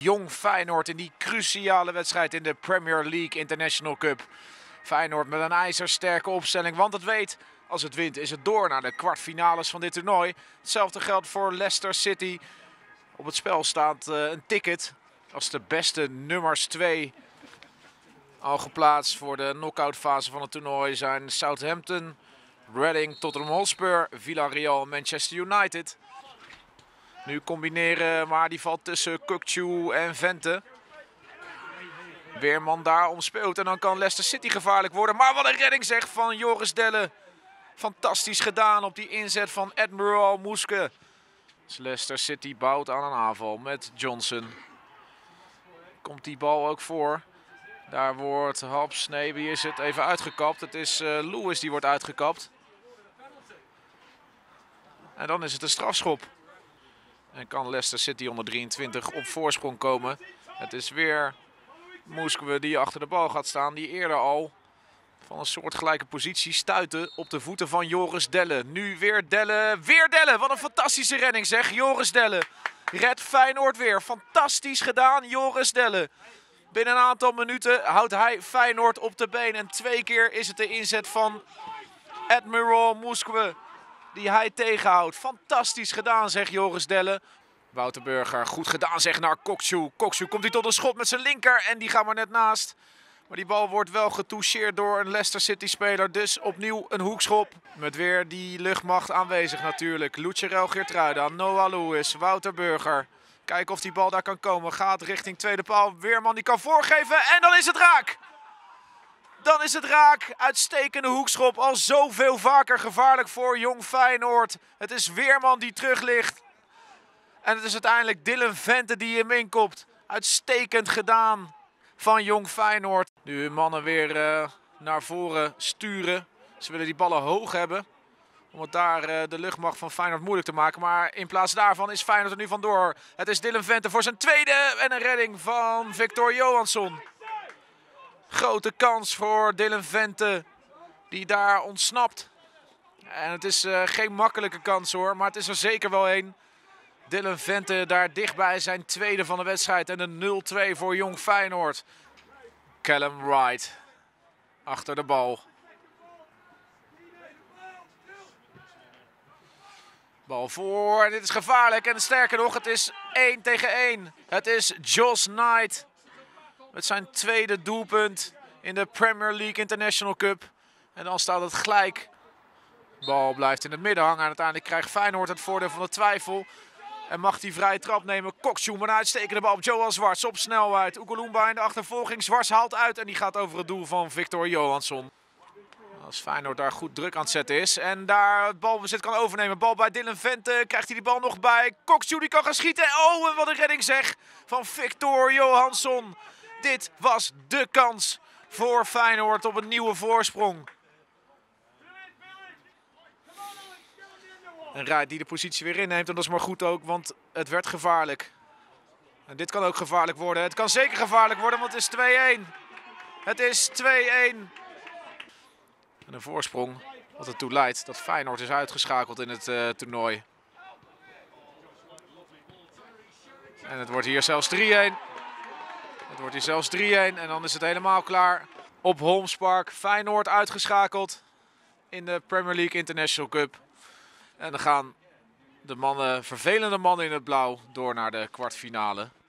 Jong Feyenoord in die cruciale wedstrijd in de Premier League International Cup. Feyenoord met een ijzersterke opstelling, want het weet, als het wint is het door naar de kwartfinales van dit toernooi. Hetzelfde geldt voor Leicester City. Op het spel staat een ticket als de beste nummers 2 al geplaatst voor de knock-out fase van het toernooi zijn Southampton, Reading, Tottenham Hotspur, Villarreal, Manchester United. Nu combineren, maar die valt tussen Kökçü en Vente. Weerman daar omspeelt en dan kan Leicester City gevaarlijk worden. Maar wat een redding zeg van Joris Delle. Fantastisch gedaan op die inzet van Admiral Moeske. Dus Leicester City bouwt aan een aanval met Johnson. Komt die bal ook voor. Daar wordt Haps, nee wie is het, even uitgekapt. Het is Lewis die wordt uitgekapt. En dan is het een strafschop. En kan Leicester City onder 23 op voorsprong komen. Het is weer Moeskwe die achter de bal gaat staan. Die eerder al van een soortgelijke positie stuitte op de voeten van Joris Delle. Nu weer Delle. Weer Delle. Wat een fantastische redding zeg. Joris Delle redt Feyenoord weer. Fantastisch gedaan Joris Delle. Binnen een aantal minuten houdt hij Feyenoord op de been. En 2 keer is het de inzet van Admiral Moeskwe die hij tegenhoudt. Fantastisch gedaan zegt Joris Delle. Wouter Burger, goed gedaan zeg naar Kökçü. Kökçü komt hij tot een schot met zijn linker en die gaat maar net naast. Maar die bal wordt wel getoucheerd door een Leicester City speler. Dus opnieuw een hoekschop. Met weer die luchtmacht aanwezig natuurlijk. Lucharel Geertruida, Noah Lewis, Wouter Burger. Kijken of die bal daar kan komen. Gaat richting tweede paal. Weerman die kan voorgeven en dan is het raak. Dan is het raak. Uitstekende hoekschop. Al zoveel vaker gevaarlijk voor Jong Feyenoord. Het is Weerman die terug ligt. En het is uiteindelijk Dylan Vente die hem inkopt. Uitstekend gedaan van Jong Feyenoord. Nu hun mannen weer naar voren sturen. Ze willen die ballen hoog hebben. Om het daar de luchtmacht van Feyenoord moeilijk te maken. Maar in plaats daarvan is Feyenoord er nu vandoor. Het is Dylan Vente voor zijn tweede. En een redding van Victor Johansson. Grote kans voor Dylan Vente. Die daar ontsnapt. En het is geen makkelijke kans hoor. Maar het is er zeker wel een. Dylan Vente daar dichtbij zijn tweede van de wedstrijd. En een 0-2 voor Jong Feyenoord. Callum Wright achter de bal. Bal voor. Dit is gevaarlijk. En sterker nog, het is 1 tegen 1. Het is Josh Knight. Met zijn tweede doelpunt in de Premier League International Cup. En dan staat het gelijk. De bal blijft in het midden hangen. En uiteindelijk krijgt Feyenoord het voordeel van de twijfel. En mag die vrije trap nemen. Kökçü met een uitstekende bal op Joel Zwarts op snelheid. Oekelumba in de achtervolging. Zwarts haalt uit en die gaat over het doel van Victor Johansson. Als Feyenoord daar goed druk aan het zetten is. En daar het balbezit kan overnemen. Bal bij Dylan Vente. Krijgt hij die bal nog bij. Kökçü die kan gaan schieten. Oh, en wat een redding zeg van Victor Johansson. Dit was de kans voor Feyenoord op een nieuwe voorsprong. En Wright die de positie weer inneemt. En dat is maar goed ook, want het werd gevaarlijk. En dit kan ook gevaarlijk worden. Het kan zeker gevaarlijk worden, want het is 2-1. Het is 2-1. En een voorsprong wat ertoe leidt dat Feyenoord is uitgeschakeld in het toernooi. En het wordt hier zelfs 3-1. Het wordt hier zelfs 3-1 en dan is het helemaal klaar. Op Holmes Park, Feyenoord uitgeschakeld in de Premier League International Cup. En dan gaan de mannen, vervelende mannen in het blauw door naar de kwartfinale.